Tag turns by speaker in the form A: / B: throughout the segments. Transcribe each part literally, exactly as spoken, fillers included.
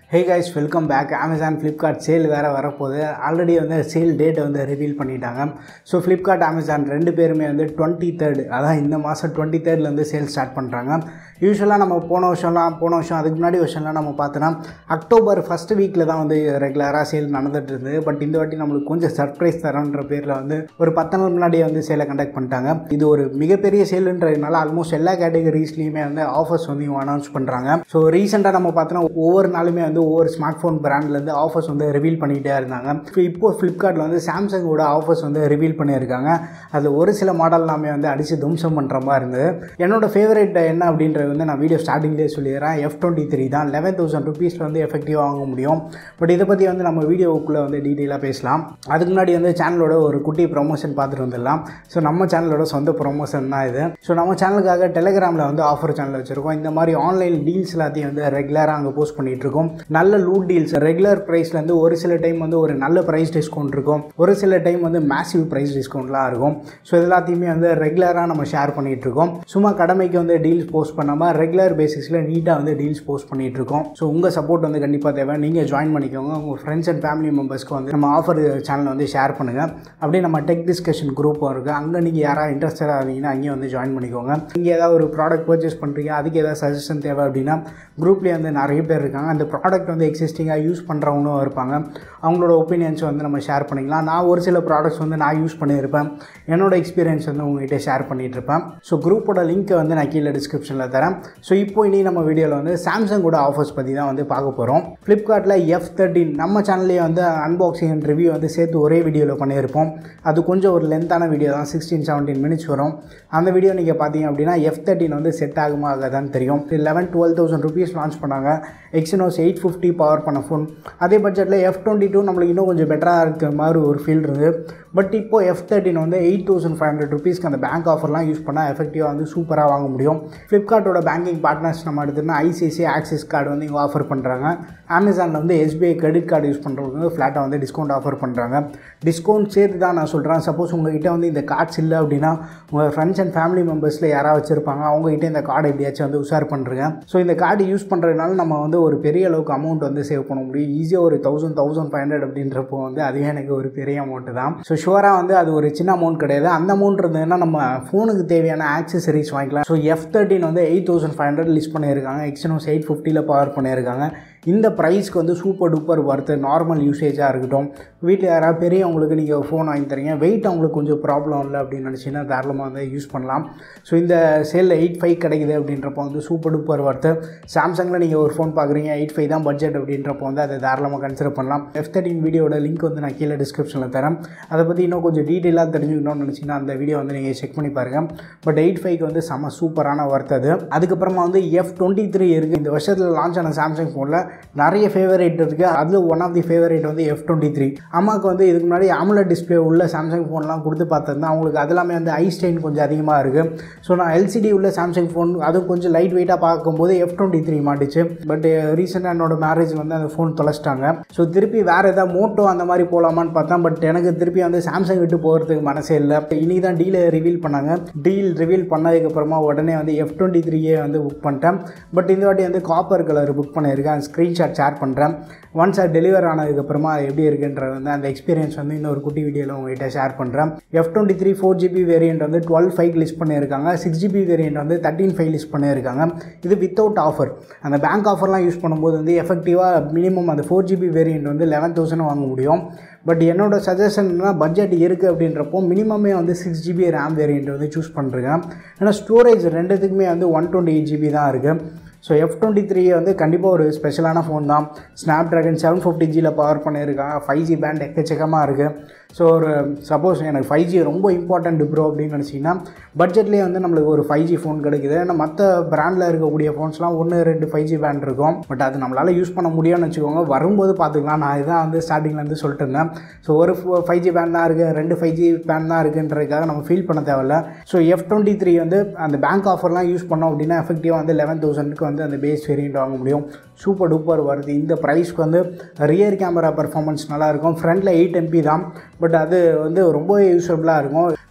A: Hey guys, welcome back. Amazon Flipkart sale வேற வரப்போகுது. Already வந்து சேல் டேட்டை வந்து ரிவீல் பண்ணிட்டாங்க. ஸோ ஃப்ளிப்கார்ட் அமேசான் ரெண்டு பேருமே வந்து டுவெண்ட்டி தேர்ட் அதான் இந்த மாதம் டுவெண்ட்டி தேர்ட்லேருந்து சேல் ஸ்டார்ட் பண்ணுறாங்க. யூஸ்வலாக நம்ம போன வருஷம்லாம் போன வருஷம் அதுக்கு முன்னாடி வருஷம்லாம் நம்ம பார்த்தோன்னா அக்டோபர் ஃபஸ்ட் வீக்கில் தான் வந்து ரெகுலராக சேல் நடந்துட்டு இருந்தது. பட் இந்த வாட்டி நம்மளுக்கு கொஞ்சம் சர்ப்ரைஸ் தரோன்ற பேரில் வந்து ஒரு பத்து நாள் முன்னாடியே வந்து சேலை கண்டக்ட் பண்ணிட்டாங்க. இது ஒரு மிகப்பெரிய சேலுன்றதுனால ஆல்மோஸ்ட் எல்லா கேட்டகரிஸ்லையுமே வந்து ஆஃபர்ஸ் வந்து இவங்க அனௌன்ஸ் பண்ணுறாங்க. ஸோ ரீசெண்டாக நம்ம பார்த்தோன்னா ஒவ்வொரு நாளுமே வந்து ஒவ்வொரு ஸ்மார்ட் ஃபோன் பிராண்ட்லேருந்து ஆஃபர்ஸ் வந்து ரிவீல் பண்ணிகிட்டே இருந்தாங்க. ஸோ இப்போது ஃப்ளிப்கார்ட்டில் வந்து சாம்சங்கோட ஆஃபர்ஸ் வந்து ரிவீல் பண்ணியிருக்காங்க. அதில் ஒரு சில மாடல் எல்லாமே வந்து அடித்து தும்சம் பண்ணுற மாதிரி இருந்தது. என்னோட ஃபேவரட் என்ன அப்படின்றது வந்து நான் வீடியோ ஸ்டார்டிங்லேயே சொல்லிடுறேன். எஃப் டுவெண்ட்டி த்ரீ தான் லெவன் தௌசண்ட் ருபீஸில் வந்து எஃபெக்டிவாக வாங்க முடியும். பட் இதை பற்றி வந்து நம்ம வீடியோக்குள்ளே வந்து டீட்டெயிலாக பேசலாம். அதுக்கு முன்னாடி வந்து சேனலோட ஒரு குட்டி ப்ரொமோஷன் பார்த்துட்டு வந்துடலாம். ஸோ நம்ம சேனலோட சொந்த ப்ரொமோஷன் தான் இது. ஸோ நம்ம சேனலுக்காக டெலிகிராமில் வந்து ஆஃபர் சேனல் வச்சுருக்கோம். இந்த மாதிரி ஆன்லைன் டீல்ஸ் எல்லாத்தையும் வந்து ரெகுலராக அங்கே போஸ்ட் பண்ணிகிட்டு இருக்கோம். நல்ல லூட் டீல்ஸ் ரெகுலர் ப்ரைஸ்லேருந்து ஒரு சில டைம் வந்து ஒரு நல்ல ப்ரைஸ் டிஸ்கவுண்ட் இருக்கும், ஒரு சில டைம் வந்து மேசிவ் ப்ரைஸ் டிஸ்கவுண்ட்லாம் இருக்கும். ஸோ இது எல்லாத்தையுமே வந்து ரெகுலராக நம்ம ஷேர் பண்ணிகிட்டு இருக்கோம். சும்மா கடமைக்கு வந்து டீல்ஸ் போஸ்ட் பண்ணாமல் ரெகுலர் பேசிஸில் நீட்டாக வந்து டீல்ஸ் போஸ்ட் பண்ணிகிட்டு இருக்கோம். ஸோ உங்கள் சப்போர்ட் வந்து கண்டிப்பாக தேவை. நீங்கள் ஜாயின் பண்ணிக்கோங்க. உங்கள் ஃப்ரெண்ட்ஸ் அண்ட் ஃபேமிலி மெம்பர்ஸ்க்கு வந்து நம்ம ஆஃபர் சேனல் வந்து ஷேர் பண்ணுங்கள். அப்படியே நம்ம டெக் டிஸ்கஷன் குரூப்பும் இருக்குது. அங்கே நீங்கள் யாராவது இன்ட்ரெஸ்டடாக இருந்தீங்கன்னா அங்கேயும் வந்து ஜாயின் பண்ணிக்கோங்க. நீங்கள் ஏதாவது ஒரு ப்ராடக்ட் பர்ச்சேஸ் பண்ணுறீங்க, அதுக்கு ஏதாவது சஜஷன் தேவை அப்படின்னா குரூப்லேயே வந்து நிறைய பேர் இருக்காங்க. அந்த ப்ராடக்ட் வந்து எக்ஸிஸ்டிங்காக யூஸ் பண்ணுறவங்களும் இருப்பாங்க. அவங்களோட ஒப்பீனியன்ஸ் வந்து நம்ம ஷேர் பண்ணிக்கலாம். நான் ஒரு சில ப்ராடக்ட்ஸ் வந்து நான் யூஸ் பண்ணியிருப்பேன். என்னோட எக்ஸ்பீரியன்ஸ் வந்து உங்கள்கிட்ட ஷேர் பண்ணிகிட்டு இருப்பேன். ஸோ குரூப்போட லிங்க்கை வந்து நான் கீழே டிஸ்கிரிப்ஷனில் தரேன். ஸோ இப்போ இனி நம்ம வீடியோவில் வந்து சாம்சங்கோட ஆஃபர்ஸ் பற்றி தான் வந்து பார்க்க போகிறோம். ஃப்ளிப்கார்ட்டில் எஃப் தேர்ட்டின் நம்ம சேனல்லேயே வந்து அன்பாக்சிங் அண்ட் ரிவ்யூ வந்து சேர்த்து ஒரே வீடியோவில் பண்ணியிருப்போம். அது கொஞ்சம் ஒரு லென்த்தான வீடியோ தான், சிக்ஸ்டீன் செவன்டீன் மினிட்ஸ் வரும். அந்த வீடியோ நீங்கள் பார்த்தீங்க அப்படின்னா எஃப் தேர்ட்டின் வந்து செட் ஆகுமா ஆகாதான்னு தெரியும். Eleven twelve thousand rupees launch பண்ணாங்க. எக்ஸினோஸ் எயிட் ஃபிஃப்டி பவர் பண்ண ஃபோன். அதே பட்ஜெட்டில் எஃப் டுவெண்ட்டி டூ நம்மளுக்கு இன்னும் கொஞ்சம் பெட்டராக இருக்கிற மாதிரி ஒரு ஃபீல் இருக்குது. பட் இப்போது எஃப் தேர்ட்டின் வந்து எயிட் தௌசண்ட் ஃபைவ் ஹண்ட்ரட் ருபீஸ்க்கு அந்த பேங்க் ஆஃபர்லாம் யூஸ் பண்ணால் எஃபெக்டிவாக வந்து சூப்பராக வாங்க முடியும். ஃப்ளிப்கார்ட்டோட பேங்கிங் பார்ட்னர்ஸ் நம்ம எடுத்துகிட்டா ஐசிஐசிஐ ஆக்சிஸ் கார்டு வந்து இங்கே ஆஃபர் பண்ணுறாங்க. அமேசானில் வந்து எஸ்பிஐ கிரெடிட் கார்டு யூஸ் பண்ணுறவங்க ஃப்ளாட்டாக வந்து டிஸ்கவுண்ட் ஆஃபர் பண்ணுறாங்க. டிஸ்கவுண்ட் சேர்த்து தான் நான் சொல்கிறேன். சப்போஸ் உங்கள்கிட்ட வந்து இந்த கார்ட்ஸ் இல்லை அப்படின்னா உங்கள் ஃப்ரெண்ட்ஸ் அண்ட் ஃபேமிலி மெம்பர்ஸில் யாராவது வச்சுருப்பாங்க, அவங்ககிட்ட இந்த கார்டு எப்படியாச்சும் வந்து உஷார் பண்ணுறேங்க. ஸோ இந்த கார்டு யூஸ் பண்ணுறதுனால நம்ம வந்து ஒரு பெரிய அளவுக்கு அமௌண்ட் வந்து சேவ் பண்ண முடியும். ஈஸியாக ஒரு தௌசண்ட் தௌசண்ட் ஃபைவ் ஹண்ட்ரட் அப்படின்றப்போ வந்து அதுவே எனக்கு ஒரு பெரிய அமௌண்ட்டு தான். ஸோ ஷுவராக வந்து அது ஒரு சின்ன அமௌண்ட் கிடையாது. அந்த அமௌண்ட் இருந்ததுன்னா நம்ம ஃபோனுக்கு தேவையான ஆக்சசரிஸ் வாங்கிக்கலாம். ஸோ எஃப் தேர்ட்டின் வந்து eight thousand five hundred list பண்ணியிருக்காங்க. எக்ஸினோஸ் எயிட் ஃபிஃப்டியில் பவர் பண்ணியிருக்காங்க. இந்த ப்ரைஸ்க்கு வந்து சூப்பர் டூப்பர் ஒர்த்து. நார்மல் யூசேஜாக இருக்கட்டும், வீட்டில் யாராவது பெரியவங்களுக்கு நீங்கள் ஃபோன் வாங்கி தரீங்க, வெயிட் அவங்களுக்கு கொஞ்சம் ப்ராப்ளம் இல்லை அப்படின்னு நினச்சிங்கன்னா தாராளமாக வந்து யூஸ் பண்ணலாம். ஸோ இந்த சேலில் எயிட் ஃபைவ் கிடைக்குது அப்படின்றப்போ வந்து சூப்பர் டூப்பர் ஒர்த்து. சாம்சங்கில் நீங்கள் ஒரு ஃபோன் பார்க்குறீங்க, எயிட் ஃபைவ் தான் பட்ஜெட் அப்படின்றப்போ வந்து அதை தாராளமாக கன்சிடர் பண்ணலாம். எஃப் தேர்ட்டின் வீடியோட லிங்க் வந்து நான் கீழே டிஸ்கிரிப்ஷனில் தரேன். அதை பற்றி இன்னும் கொஞ்சம் டீட்டெயிலாக தெரிஞ்சுக்கணும்னு நினச்சிங்கன்னா அந்த வீடியோ வந்து நீங்கள் செக் பண்ணி பாருங்கள். பட் எயிட் ஃபைவ்க்கு வந்து செம்ம சூப்பரான ஒர்த் அது. அதுக்கப்புறமா வந்து எஃப் டுவெண்ட்டி த்ரீ இருக்குது. இந்த வருஷத்தில் லான்ச் ஆன சாம்சங் ஃபோனில் நிறைய ஃபேவரேட் இருக்குது. அதில் ஒன் ஆஃப் தி ஃபேவரேட் வந்து எஃப் டுவெண்ட்டி த்ரீ. அம்மாவுக்கு வந்து இதுக்கு முன்னாடி AMOLED டிஸ்பிளே உள்ள சாம்சங் ஃபோன்லாம் கொடுத்து பார்த்துருந்தேன். அவங்களுக்கு அதெல்லாமே வந்து ஐ ஸ்ட்ரெயின் கொஞ்சம் அதிகமாக இருக்குது. ஸோ நான் எல்சிடி உள்ள சாம்சங் ஃபோன் அதுவும் கொஞ்சம் லைட் வெயிட்டாக பார்க்கும்போது எஃப் டுவெண்ட்டி த்ரீ மாட்டிச்சு. பட் ரீசெண்டாக என்னோட மேரேஜ் வந்து அந்த ஃபோன் தொலைச்சிட்டாங்க. ஸோ திருப்பி வேறு ஏதாவது மோட்டோ அந்த மாதிரி போகலாமான்னு பார்த்தேன். பட் எனக்கு திருப்பி வந்து சாம்சங் விட்டு போகிறதுக்கு மனசே இல்லை. இனி தான் டீலை ரிவீல் பண்ணாங்க. டீல் ரிவீல் பண்ணதுக்கப்புறமா உடனே வந்து எஃப் டுவெண்ட்டி த்ரீயே வந்து புக் பண்ணிட்டேன். பட் இந்த வாட்டி வந்து காப்பர் கலர் புக் பண்ணியிருக்கேன். ஸ்க்ரீன்ஷாட் ஷேர் பண்ணுறேன். ஒன்ஸ் அது டெலிவர் ஆனதுக்கப்புறமா எப்படி இருக்குன்றது வந்து அந்த எக்ஸ்பீரியன்ஸ் வந்து இன்னொரு குட்டி வீடியோவில் உங்கள்கிட்ட ஷேர் பண்ணுறேன். F twenty three four GB variant வந்து டுவெல் ஃபைவ் லிஸ்ட் பண்ணியிருக்காங்க. சிக்ஸ் ஜிபி வேரியன்ட் வந்து தேர்ட்டின் ஃபைவ் லிஸ்ட் பண்ணியிருக்காங்க. இது வித்தவுட் ஆஃபர். அந்த பேங்க் ஆஃபர்லாம் யூஸ் பண்ணும்போது வந்து எஃபெக்டிவாக மினிமம் அந்த ஃபோர் ஜிபி வேரியன்ட் வந்து லெவன் தௌசண்ட் வாங்க முடியும். பட் என்னோட சஜஷன்னா பட்ஜெட் இருக்குது அப்படின்றப்போ மினிமமே வந்து சிக்ஸ் ஜிபி ரேம் வேரியன்ட் வந்து சூஸ் பண்ணுறேன். ஏன்னா ஸ்டோரேஜ் ரெண்டுத்துக்குமே வந்து ஒன் டுவெண்ட்டி எயிட் ஜிபி தான் இருக்குது. ஸோ எஃப் டுவெண்ட்டி த்ரீ வந்து கண்டிப்பாக ஒரு ஸ்பெஷலான ஃபோன் தான். ஸ்னாப் ட்ராகன் செவன் ஃபிஃப்டி ஜியில் பவர் பண்ணியிருக்காங்க. ஃபைவ் ஜி பேண்ட் எக்கச்சக்கமாக இருக்குது. ஸோ ஒரு சப்போஸ் எனக்கு ஃபைவ் ஜி ரொம்ப இம்பார்ட்டன்ட் ப்ரோ அப்படின்னு நினச்சிங்கன்னா பட்ஜெட்லேயே வந்து நம்மளுக்கு ஒரு ஃபைவ் ஜி ஃபோன் கிடைக்குது. ஏன்னா மற்ற பிராண்டில் இருக்கக்கூடிய ஃபோன்ஸ்லாம் ஒன்று ரெண்டு ஃபைவ் ஜி பேண்ட் இருக்கும். பட் அது நம்மளால் யூஸ் பண்ண முடியும்னு வச்சுக்கோங்க. வரும்போது பார்த்துக்கலாம். நான் இதுதான் வந்து ஸ்டார்டிங்லேருந்து சொல்லிட்டு இருந்தேன். ஸோ ஒரு ஃபைவ் ஜி பேண்ட் தான் இருக்குது, ரெண்டு ஃபைவ் ஜி பேண்ட் தான் இருக்குன்றதுக்காக நம்ம ஃபீல் பண்ண தேவையில்ல. ஸோ எஃப் டுவெண்ட்டி த்ரீ வந்து அந்த பேங்க் ஆஃபர்லாம் யூஸ் பண்ணோம் அப்படின்னா எஃபெக்டிவாக வந்து லெவன் தௌசண்ட்க்கு வந்து அந்த பேஸ் வேரியன்ட் வாங்க முடியும். சூப்பர் டூப்பர் வருது. இந்த ப்ரைஸ்க்கு வந்து ரியர் கேமரா பர்ஃபார்மன்ஸ் நல்லாயிருக்கும். ஃப்ரண்ட்டில் எயிட் எம்பி தான். பட் அது வந்து ரொம்ப யூஸபிளாக இருக்கும்.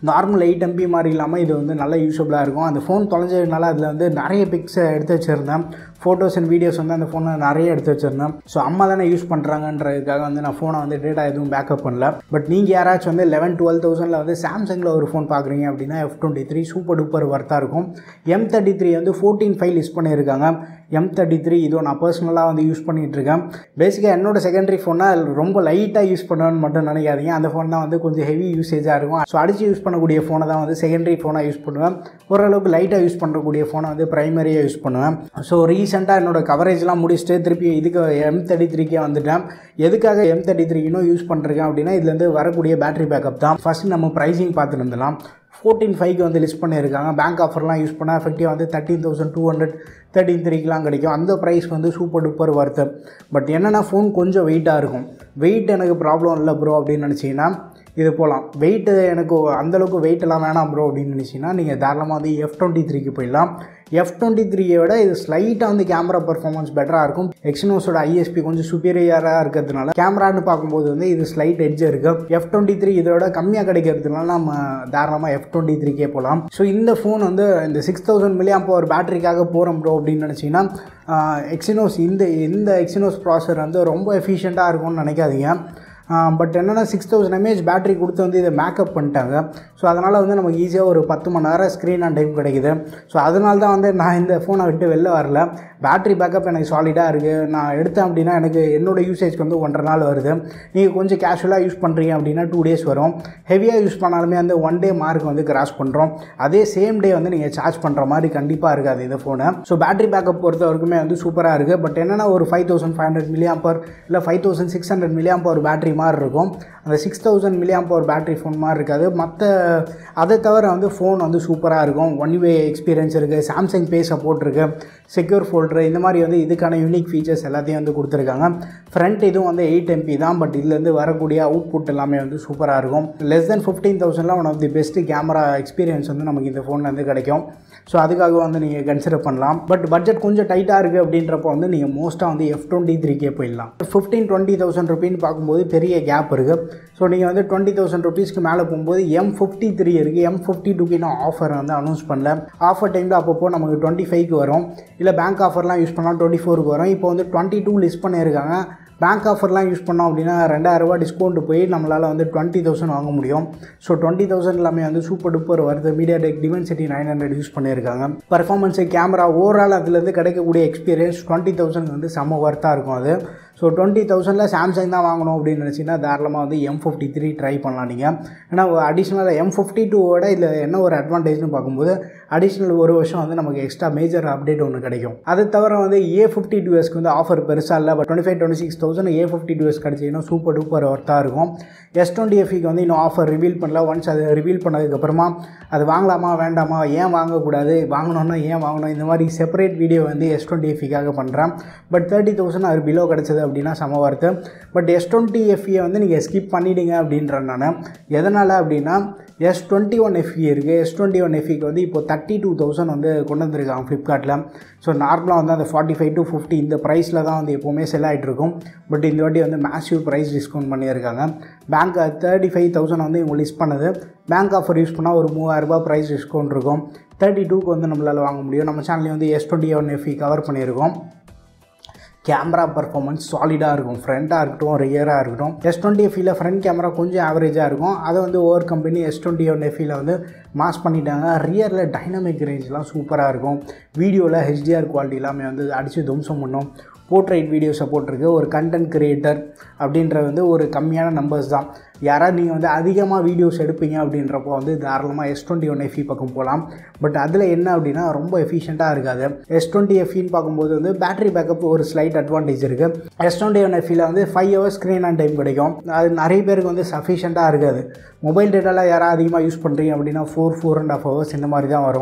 A: நார்மல் எயிட் எம்பி மாதிரி இல்லாமல் இது வந்து நல்ல யூஸபுளாக இருக்கும். அந்த ஃபோன் தொலைஞ்சதுனால அதில் வந்து நிறைய பிக்ஸை எடுத்து வச்சுருந்தேன், ஃபோட்டோஸ் அண்ட் வீடியோஸ் வந்து அந்த ஃபோனை நிறைய எடுத்து வச்சுருந்தேன். ஸோ அம்மா தானே யூஸ் பண்ணுறாங்கன்றதுக்காக வந்து நான் ஃபோனை வந்து டேட்டா எதுவும் பேக்கப் பண்ணல. பட் நீங்கள் யாராச்சும் வந்து லெவன் டுவெல் தௌசண்டில் வந்து சாம்சங்கில் ஒரு ஃபோன் பார்க்குறீங்க அப்படின்னா F twenty three super duper ஒர்த்தாக இருக்கும். எம் தேர்ட்டி த்ரீ வந்து ஃபோர்டீன் ஃபைவ் லிஸ்ட் பண்ணியிருக்காங்க. எம் தேர்ட்டி த்ரீ இதுவும் நான் பர்சனலாக வந்து யூஸ் பண்ணிகிட்ருக்கேன். பேசிக்காக என்னோட செகண்டரி ஃபோனாக ரொம்ப லைட்டாக யூஸ் பண்ணுவேன்னு மட்டும் நினைக்காதீங்க. அந்த ஃபோன் தான் வந்து கொஞ்சம் ஹெவி யூசேஜாக இருக்கும். ஸோ அடித்து யூஸ் பண்ணக்கூடிய ஃபோனை தான் வந்து செகண்டரி ஃபோனாக யூஸ் பண்ணுவேன். ஓரளவுக்கு லைட்டாக யூஸ் பண்ணக்கூடிய ஃபோனை வந்து ப்ரைமரியாக யூஸ் பண்ணுவேன். ஸோ ரீசெண்டாக என்னோடய கவரேஜ்லாம் முடிச்சுட்டு திருப்பி இதுக்கு எம் தேர்ட்டி த்ரீக்கே வந்துட்டேன். எதுக்காக எம் தேர்ட்டி த்ரீ இன்னும் யூஸ் பண்ணுறேன் அப்படின்னா இதுலேருந்து வரக்கூடிய பேட்டரி பேக்கப் தான். ஃபஸ்ட்டு நம்ம ப்ரைஸிங் பார்த்துட்டு இருந்தலாம். ஃபோர்டீன் ஃபைவ்க்கு வந்து லிஸ்ட் பண்ணியிருக்காங்க. பேங்க் ஆஃபர்லாம் யூஸ் பண்ணால் எஃபெக்டிவாக வந்து thirteen thousand two hundred thirteen த்ரீக்கெலாம் கிடைக்கும். அந்த ப்ரைஸ் வந்து சூப்பர் டூப்பர் ஒர்த்து. பட் என்னென்னா ஃபோன் கொஞ்சம் வெயிட்டாக இருக்கும். வெயிட் எனக்கு ப்ராப்ளம் இல்லை ப்ரோ அப்படின்னு நினச்சிங்கன்னா இது போகலாம். வெயிட்டு எனக்கு அந்தளவுக்கு வெயிட்டெல்லாம் வேணாம் ப்ரோ அப்படின்னு நினச்சிங்கன்னா நீங்கள் தாராளமாக வந்து எஃப் டுவெண்ட்டி த்ரீக்கு போயிடலாம். எஃப் டுவெண்ட்டி த்ரீயை விட இது ஸ்லைட்டாக வந்து கேமரா பர்ஃபார்மன்ஸ் பெட்டராக இருக்கும். எக்ஸினோஸோட ஐஎஸ்பி கொஞ்சம் சுப்பீரியராக இருக்கிறதுனால கேமரான்னு பார்க்கும்போது வந்து இது ஸ்லைட் எட்ஜ் இருக்குது. எஃப் டுவெண்ட்டி த்ரீ இதோட கம்மியாக கிடைக்கிறதுனால நம்ம தாராளமாக எஃப் டுவெண்ட்டி த்ரீக்கே போகலாம். ஸோ இந்த ஃபோன் வந்து இந்த சிக்ஸ் தௌசண்ட் மில்லியம் பவர் பேட்டரிக்காக போகிறோம் ப்ரோ அப்படின்னு நினச்சிங்கன்னா எக்ஸினோஸ் இந்த இந்த எக்ஸினோஸ் ப்ராசர் வந்து ரொம்ப எஃபிஷியண்ட்டாக இருக்கும்னு நினைக்காதீங்க. பட் என்னென்னா சிக்ஸ் தௌசண்ட் எம்ஏஹெச் பேட்டரி கொடுத்து வந்து இதை மேக்கப் பண்ணிட்டாங்க. ஸோ அதனால் வந்து நமக்கு ஈஸியாக ஒரு பத்து மணி நேரம் ஸ்க்ரீன் ஆன் டைம் கிடைக்குது. ஸோ அதனால தான் வந்து நான் இந்த ஃபோனை விட்டு வெளில வரல. பேட்டரி பேக்கப் எனக்கு சாலிடாக இருக்குது. நான் எடுத்தேன் அப்படின்னா எனக்கு என்னோடய யூசேஜ்க்கு வந்து ஒன்றரை நாள் வருது. நீங்கள் கொஞ்சம் கேஷுவலாக யூஸ் பண்ணுறீங்க அப்படின்னா டூ டேஸ் வரும். ஹெவியாக யூஸ் பண்ணாலுமே வந்து ஒன் டே மார்க் வந்து கிராஸ் பண்ணுறோம். அதே சேம் டே வந்து நீங்கள் சார்ஜ் பண்ணுற மாதிரி கண்டிப்பாக இருக்காது இந்த ஃபோனை. ஸோ பேட்டரி பேக்கப் பொறுத்த வரைக்குமே வந்து சூப்பராக இருக்குது. பட் என்னென்னா ஒரு five thousand five hundred milliamp power இல்லை five thousand six hundred milliamp power battery மாதிரி இருக்கும். அந்த six thousand milliamp power battery phone மாதிரி இருக்காது. மற்ற அதை தவிர வந்து ஃபோன் வந்து சூப்பராக இருக்கும். ஒன் வே எக்ஸ்பீரியன்ஸ் இருக்குது. சாம்சங் பே சப்போர்ட் இருக்குது. செக்யூர் ஃபோல்டரு இந்த மாதிரி வந்து இதுக்கான யூனிக் ஃபீச்சர்ஸ் எல்லாத்தையும் வந்து கொடுத்துருக்காங்க. ஃப்ரண்ட் இதுவும் வந்து எயிட் எம்பி தான். பட் இதுலேருந்து வரக்கூடிய அவுட்புட் எல்லாமே வந்து சூப்பராக இருக்கும். லெஸ் தென் ஃபிஃப்டீன் தௌசண்ட்லாம் one of the best camera experience வந்து நமக்கு இந்த ஃபோனில் வந்து கிடைக்கும். ஸோ அதுக்காக வந்து நீங்கள் கன்சிடர் பண்ணலாம். பட் பட்ஜெட் கொஞ்சம் டைட்டாக இருக்குது அப்படின்றப்போ வந்து நீங்கள் மோஸ்ட்டாக வந்து எஃப் டுவெண்ட்டி த்ரீக்கே போயிடலாம். ஃபிஃப்டீன் டுவெண்ட்டி தௌசண்ட் ருபீன்னு பார்க்கும்போது பெரிய கேப் இருக்குது. ஸோ நீங்கள் வந்து டுவெண்ட்டி தௌசண்ட் ருபீஸ்க்கு மேலே போகும்போது எம் ஃபிஃப்டி த்ரீ இருக்குது. எம் ஃபிஃப்டி டூக்கு இன்னும் ஆஃபர் வந்து அனௌன்ஸ் பண்ணல. ஆஃபர் டைமில் அப்பப்போ நமக்கு டுவெண்ட்டி ஃபைவ்க்கு வரும். இல்லை பேங்க் ஆஃபர்லாம் யூஸ் பண்ணால் டுவெண்ட்டி ஃபோருக்கு வரும். இப்போ வந்து டுவெண்ட்டி டூ லிஸ்ட் பண்ணியிருக்காங்க. பேங்க் ஆஃபர்லாம் யூஸ் பண்ணோம் அப்படின்னா ரெண்டாயிரரூபா டிஸ்கவுண்ட் போய் நம்மளால் வந்து டுவெண்ட்டி தௌசண்ட் வாங்க முடியும். ஸோ டுவெண்ட்டி தௌசண்ட் எல்லாமே வந்து சூப்பர் டூப்பர் வருது. MediaTek Dimensity nine hundred use பண்ணியிருக்காங்க. பர்ஃபார்மன்ஸு கேமரா ஓவரால் அதுலேருந்து கிடைக்கக்கூடிய எக்ஸ்பீரியன்ஸ் டுவெண்ட்டி தௌசண்ட் வந்து செம்ம ஒர்த்தாக இருக்கும் அது. ஸோ டுவெண்ட்டி தௌசண்டில் சாம்சங் தான் வாங்கணும் அப்படின்னு நினச்சிங்கன்னா தாராளமாக வந்து எம் ஃபிஃப்டி த்ரீ ட்ரை பண்ணலாம் நீங்கள். ஏன்னா அடிஷ்னலாக எம் ஃபிஃப்டி டூவோட இதில் என்ன ஒரு அட்வான்டேஜ்னு பார்க்கும்போது அடிஷ்னல் ஒரு வருஷம் வந்து நமக்கு எக்ஸ்ட்ரா மேஜர் அப்டேட் ஒன்று கிடைக்கும். அது தவிர வந்து ஏ ஃபிஃப்டி டூ எஸ்க்கு வந்து ஆஃபர் பெருசாக இல்லை. But twenty five twenty six thousand A fifty two S கிடச்சிங்கன்னா சூப்பர் டூப்பர் ஒர்த்தாக இருக்கும். எஸ் டுவெண்ட்டி எஃப்க்கு வந்து இன்னும் ஆஃபர் ரிவீல் பண்ணல. ஒன்ஸ் அது ரிவீல் பண்ணதுக்கப்புறமா அது வாங்கலாமா வேண்டாமா, ஏன் வாங்கக்கூடாது, வாங்கணுன்னா ஏன் வாங்கணும், இந்த மாதிரி செப்பரேட் வீடியோ வந்து எஸ் டுவெண்ட்டி எஃப்க்காக பண்ணுறேன். பட் தேர்ட்டி தௌசண்ட் அது பிலோ கிடச்சது அப்படின்னா சம வார்த்தை. பட் எஸ் டுவெண்ட்டி எஃப்இ வந்து நீங்கள் ஸ்கிப் பண்ணிவிடுங்க அப்படின்றேன் நான். எதனால் அப்படின்னா எஸ் டுவெண்ட்டி ஒன் எஃப்இ இருக்குது. எஸ் டுவெண்ட்டி ஒன் எஃப்இக்கு வந்து இப்போ தேர்ட்டி டூ தௌசண்ட் வந்து கொண்டு வந்திருக்காங்க ஃப்ளிப்கார்ட்டில். ஸோ நார்மலாக வந்து அந்த ஃபார்ட்டி ஃபைவ் டு ஃபிஃப்டி இந்த ப்ரைஸில் தான் வந்து எப்போவுமே செல் ஆகிட்ருக்கும். பட் இந்த வாட்டி வந்து மேசிவ் ப்ரைஸ் டிஸ்கவுண்ட் பண்ணியிருக்காங்க. பேங்க் தேர்ட்டி ஃபைவ் தௌசண்ட் வந்து இவங்க லிஸ்ட் பண்ணது. பேங்க் ஆஃபர் யூஸ் பண்ணால் ஒரு மூவாயிரரூபா ப்ரைஸ் டிஸ்கவுண்ட் இருக்கும். தேர்ட்டி டூக்கு வந்து நம்மளால் வாங்க முடியும். நம்ம சேனல்லையும் வந்து S twenty one FE cover பண்ணியிருக்கோம். கேமரா பர்ஃபார்மன்ஸ் சாலிடாக இருக்கும். ஃப்ரண்ட்டாக இருக்கட்டும், ரியராக இருக்கட்டும். எஸ் டுவெண்ட்டி எஃப்இயில் ஃப்ரண்ட் கேமரா கொஞ்சம் ஆவரேஜாக இருக்கும். அதை வந்து over company S twenty one எஃப்இயில் வந்து மாஸ் பண்ணிட்டாங்க. ரியரில் டைனமிக் ரேஞ்செலாம் சூப்பராக இருக்கும். வீடியோவில் ஹெச்டிஆர் குவாலிட்டி எல்லாமே வந்து அடித்து தும்சம் பண்ணும். போர்ட்ரைட் வீடியோ சப்போர்ட் இருக்குது. ஒரு கண்டென்ட் கிரியேட்டர் அப்படின்றது வந்து ஒரு கம்மியான நம்பர்ஸ் தான். யாராவது நீங்கள் வந்து அதிகமாக வீடியோஸ் எடுப்பீங்க அப்படின்றப்போ வந்து தாராளமாக எஸ் டுவெண்ட்டி ஒன் எஃப்இ பக்கம் போகலாம். பட் அதில் என்ன அப்படின்னா ரொம்ப எஃபிஷியண்ட்டாக இருக்காது. எஸ் டுவெண்ட்டி எஃப்இன்னு பார்க்கும்போது வந்து பேட்டரி பேக்கப் ஒரு ஸ்லைட் அட்வான்டேஜ் இருக்குது. எஸ் டுவெண்ட்டி ஒன் எஃப்இயில் வந்து five hours screen on time கிடைக்கும். அது நிறைய பேருக்கு வந்து சஃபிஷியண்ட்டாக இருக்காது. மொபைல் டேட்டாவில் யாராவது அதிகமாக யூஸ் பண்ணுறீங்க அப்படின்னா four four and half hours இந்த மாதிரி தான் வரும்.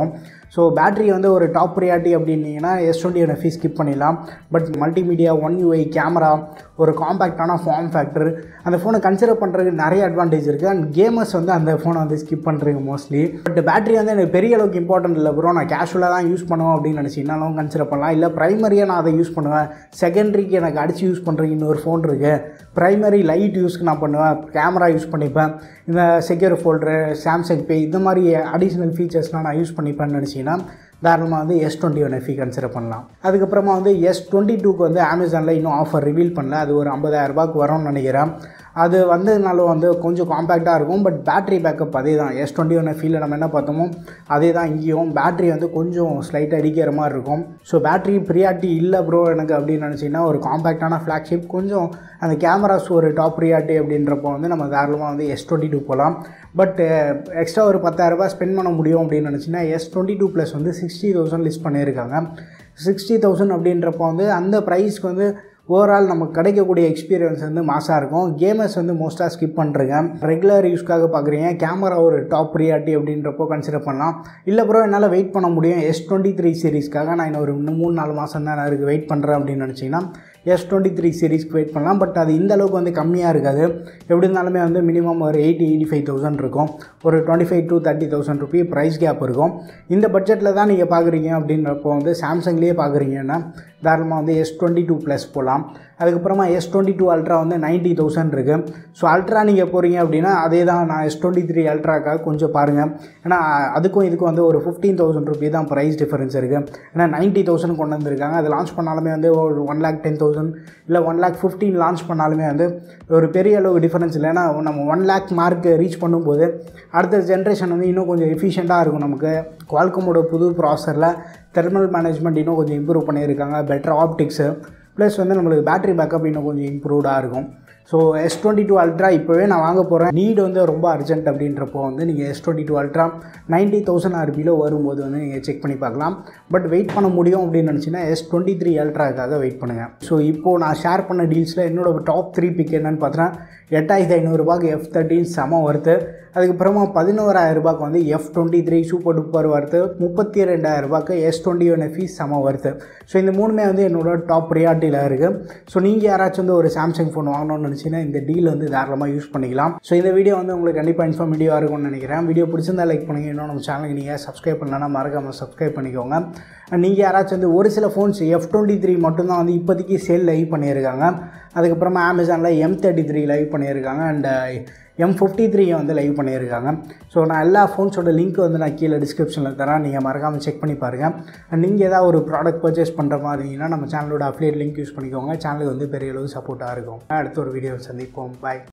A: ஸோ பேட்டரி வந்து ஒரு டாப் ப்ரியாரிட்டி அப்படின்னீங்கன்னா S twenty one F skip பண்ணிடலாம். But multimedia, one UI, camera, ஒரு காம்பேக்டான ஃபார்ம் ஃபேக்டர், அந்த ஃபோனை கன்சிடர் பண்ணுறதுக்கு நிறைய அட்வான்டேஜ் இருக்குது. அண்ட் கேமர்ஸ் வந்து அந்த ஃபோனை வந்து ஸ்கிப் பண்ணுறீங்க மோஸ்ட்லி. பட் பேட்டரி வந்து எனக்கு பெரிய அளவுக்கு இம்பார்ட்டன்ட் இல்லை ப்ரோ, நான் கேஷுவலாக தான் யூஸ் பண்ணுவேன் அப்படின்னு நினச்சிங்கனாலும் கன்சிடர் பண்ணலாம். இல்லை ப்ரைமரியாக நான் அதை யூஸ் பண்ணுவேன், செகண்டரிக்கு எனக்கு அடித்து யூஸ் பண்ணுறதுக்கு இன்னொரு ஃபோன் இருக்குது, ப்ரைமரி லைட் யூஸ்க்கு நான் பண்ணுவேன், கேமரா யூஸ் பண்ணிப்பேன், இந்த செக்யூர் ஃபோல்டரு, சாம்சங் பே, இந்த மாதிரி அடிஷ்னல் ஃபீச்சர்ஸ்லாம் நான் யூஸ் பண்ணிப்பேன்னு நினச்சிங்கன்னா தாராளமாக வந்து S twenty one FE consider பண்ணலாம். அதுக்கப்புறமா வந்து எஸ் டுவெண்ட்டி டூக்கு வந்து அமேசானில் இன்னும் ஆஃபர் ரிவீல் பண்ணல. அது ஒரு ஐம்பதாயிரம் ரூபாய்க்கு வரும்னு நினைக்கிறேன். அது வந்ததுனாலும் வந்து கொஞ்சம் காம்பேக்டாக இருக்கும். பட் பேட்டரி பேக்கப் அதே தான். எஸ் டுவெண்ட்டி ஒன் எஃப்இயில் நம்ம என்ன பார்த்தோமோ அதே தான் இங்கேயும். பேட்டரி வந்து கொஞ்சம் ஸ்லைட்டாக அடிக்கிற மாதிரி இருக்கும். ஸோ பேட்டரி ப்ரியாரிட்டி இல்லை ப்ரோ எனக்கு அப்படின்னு நினச்சிங்கன்னா ஒரு காம்பேக்டான ஃப்ளாக்ஷிப், கொஞ்சம் அந்த கேமராஸ் ஒரு டாப் ப்ரியாரிட்டி அப்படின்றப்போ வந்து நம்ம தாராளமாக வந்து எஸ் டுவெண்ட்டி டூ போகலாம். பட் எக்ஸ்ட்ரா ஒரு பத்தாயிரரூபா ஸ்பெண்ட் பண்ண முடியும் அப்படின்னு நினச்சின்னா எஸ் டுவெண்ட்டி டூ ப்ளஸ் வந்து சிக்ஸ்டி தௌசண்ட் லிஸ்ட் பண்ணியிருக்காங்க. சிக்ஸ்டி தௌசண்ட் அப்படின்றப்போ வந்து அந்த ப்ரைஸ்க்கு வந்து ஓவரால் நமக்கு கிடைக்கக்கூடிய எக்ஸ்பீரியன்ஸ் வந்து மாசாக இருக்கும். கேமர்ஸ் வந்து மோஸ்ட்டாக ஸ்கிப் பண்ணுறங்க. ரெகுலர் யூஸ்க்காக பார்க்குறீங்க, கேமரா ஒரு டாப் ப்ரியாரிட்டி அப்படின்றப்போ கன்சிடர் பண்ணலாம். இல்லை ப்ரோ என்னால் வெயிட் பண்ண முடியும் எஸ் டுவெண்ட்டி த்ரீ சீரீஸ்க்காக, நான் இன்னும் ஒரு மூணு நாலு மாதம் தான் நான் வெயிட் பண்ணுறேன் அப்படின்னு நினச்சிங்கன்னா எஸ் டுவெண்ட்டி த்ரீ சீரீஸ்க்கு வெயிட் பண்ணலாம். பட் அது இந்த அளவுக்கு வந்து கம்மியாக இருக்காது. எப்படி இருந்தாலுமே வந்து மினிமம் ஒரு எயிட்டி எயிட்டி ஃபைவ் தௌசண்ட் இருக்கும். ஒரு twenty five to thirty thousand rupee price gap இருக்கும். இந்த பட்ஜெட்டில் தான் நீங்கள் பார்க்குறீங்க அப்படின்றப்போ வந்து சாம்சங்லேயே பார்க்குறீங்கன்னா தாராளமாக வந்து எஸ் டுவெண்ட்டி டூ ப்ளஸ் போகலாம். அதுக்கப்புறமா எஸ் டுவெண்ட்டி டூ அல்ட்ரா வந்து நைன்ட்டி தௌசண்ட் இருக்குது. ஸோ அல்ட்ரா நீங்கள் போகிறீங்க அப்படின்னா அதே தான். நான் எஸ் டுவெண்ட்டி த்ரீ அல்ட்ராக்காக கொஞ்சம் பாருங்கள். ஏன்னா அதுக்கும் இதுக்கும் வந்து ஒரு ஃபிஃப்டீன் தௌசண்ட் ருபி தான் ப்ரைஸ் டிஃபரன்ஸ் இருக்குது. ஏன்னா நைன்ட்டி தௌசண்ட் கொண்டு வந்திருக்காங்க. அது லான்ச் பண்ணாலுமே வந்து ஒரு ஒன் லேக் டென் தௌசண்ட் இல்லை ஒன் லேக் ஃபிஃப்டீன் லான்ச் பண்ணாலுமே வந்து ஒரு பெரிய அளவு டிஃபரன்ஸ் இல்லை. ஏன்னா நம்ம ஒன் லேக் மார்க் ரீச் பண்ணும்போது அடுத்த ஜென்ரேஷன் வந்து இன்னும் கொஞ்சம் எஃபிஷியண்ட்டாக இருக்கும். நமக்கு குவால்காமோட புது ப்ராசரில் தெர்மல் மேனேஜ்மெண்ட் இன்னும் கொஞ்சம் இம்ப்ரூவ் பண்ணியிருக்காங்க, பெட்டர் ஆப்டிக்ஸு, ப்ளஸ் வந்து நம்மளுக்கு பேட்டரி பேக்கப் இன்னும் கொஞ்சம் இம்ப்ரூவ்டாக இருக்கும். So S twenty two ultra இப்போவே நான் வாங்க போகிறேன், நீட் வந்து ரொம்ப அர்ஜென்ட் அப்படின்றப்போ வந்து நீங்கள் S twenty two ultra ninety thousand ஆர்பியில் வரும்போது வந்து நீங்கள் செக் பண்ணி பார்க்கலாம். பட் வெயிட் பண்ண முடியும் அப்படின்னு நினச்சின்னா எஸ் டுவெண்ட்டி த்ரீ அல்ட்ராக்காக வெயிட் பண்ணுங்கள். ஸோ இப்போது நான் ஷேர் பண்ண டீல்ஸில் என்னோடய டாப் த்ரீ பிக் என்னென்னு பார்த்தீங்கன்னா எட்டாயிரத்தி ஐநூறுரூபாய்க்கு எஃப் தேர்ட்டின் செம வருது. அதுக்கப்புறமா பதினோராயிரம் ரூபாய்க்கு வந்து F twenty three super duper வருது. முப்பத்தி ரெண்டாயிரம் ரூபாய்க்கு எஸ் டுவெண்ட்டி ஒன் எஃப்இ செம வருது. ஸோ இந்த மூணுமே வந்து என்னோட டாப் ப்ரியாரிட்டியில் இருக்குது. ஸோ நீங்கள் யாராச்சும் வந்து ஒரு சாம்சங் ஃபோன் வாங்கணும்னு நினச்சிங்கன்னா இந்த டீல் வந்து தாராளமாக யூஸ் பண்ணிக்கலாம். ஸோ இந்த வீடியோ வந்து உங்களுக்கு கண்டிப்பாக இன்ஃபார்மேட்டிவாக இருக்கும்னு நினைக்கிறேன். வீடியோ பிடிச்சிருந்தா லைக் பண்ணுங்கள். இன்னும் நம்ம சேனலுக்கு நீங்கள் சப்ஸ்கிரைப் பண்ணலன்னா மறக்காமல் சப்ஸ்கிரைப் பண்ணிக்கோங்க. நீங்கள் யாராச்சும் வந்து ஒரு சில ஃபோன்ஸ் எஃப் டுவெண்ட்டி த்ரீ மட்டும்தான் வந்து இப்போதைக்கு சேல் லைவ் பண்ணியிருக்காங்க. அதுக்கப்புறமா அமேசானில் எம் தேர்ட்டி த்ரீ லைவ் பண்ணியிருக்காங்க அண்ட் எம் ஃபிஃப்டி த்ரீயை வந்து லைவ் பண்ணியிருக்காங்க. ஸோ நான் எல்லா ஃபோன்ஸோட லிங்க் வந்து நான் கீழே டிஸ்கிரிப்ஷனில் தரேன், நீங்கள் மறக்காமல் செக் பண்ணி பாருங்கள். அண்ட் நீங்கள் ஏதாவது ஒரு ப்ராடக்ட் பர்ச்சேஸ் பண்ணுற மாதிரி இருந்தீங்கன்னா நம்ம சேனலோட அஃபிலியேட் லிங்க் யூஸ் பண்ணிக்கோங்க. சேனலுக்கு வந்து பெரிய அளவு சப்போர்ட்டாக இருக்கும். அடுத்த ஒரு வீடியோ சந்திப்போம். பாய்.